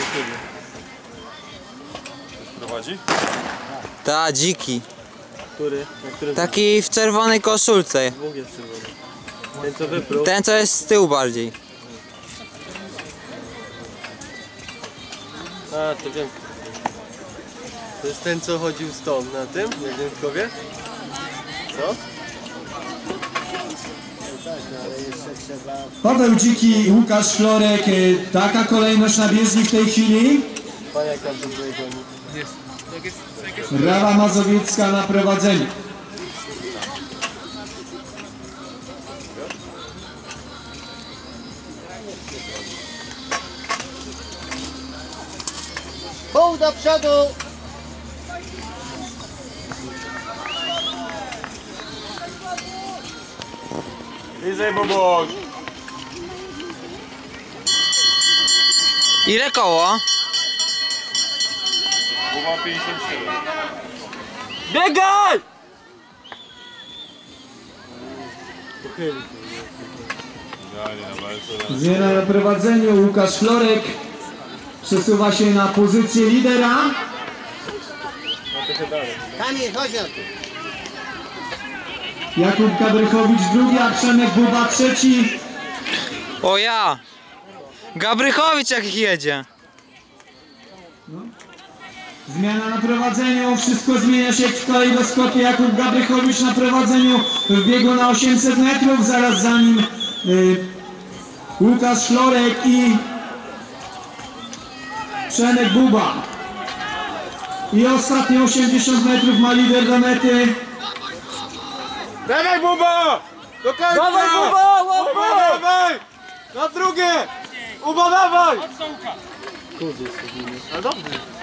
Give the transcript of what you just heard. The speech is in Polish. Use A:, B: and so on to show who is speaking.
A: Prowadzi?
B: Ta, dziki.
C: Który?
B: Taki w czerwonej koszulce.
C: Dwóch jest czerwony. Ten co wyprół.
B: Ten co jest z tyłu bardziej.
C: A, to wiem. To jest ten co chodził z tą na tym, na Dziętkowie? Co?
D: Paweł Dziki i Łukasz Florek. Taka kolejność na bieżni w tej chwili.
C: Panie każdy były goni.
D: Rawa Mazowiecka na prowadzeniu.
E: Pół do przodu!
A: Bliżej, Boboś!
B: Ile koło?
A: Boba 57.
B: Biegaj!
A: Idealnie na walce.
D: Zmiana na prowadzeniu. Łukasz Florek przesuwa się na pozycję lidera.
E: Kamil, chodź na tu.
D: Jakub Gabrychowicz drugi, a Przemek Buba trzeci.
B: O ja! Gabrychowicz jak jedzie.
D: Zmiana na prowadzeniu, wszystko zmienia się w kalejdoskopie. Jakub Gabrychowicz na prowadzeniu w biegu na 800 metrów, zaraz za nim Łukasz Florek i Przemek Buba. I ostatnie 80 metrów ma lider do mety.
A: Dawaj, Buba! Do końca!
C: Dawaj, Buba! Łapy!
A: Buba, dawaj!
C: Na drugie! Uba, dawaj! Kurde, jest to. Ale dobrze.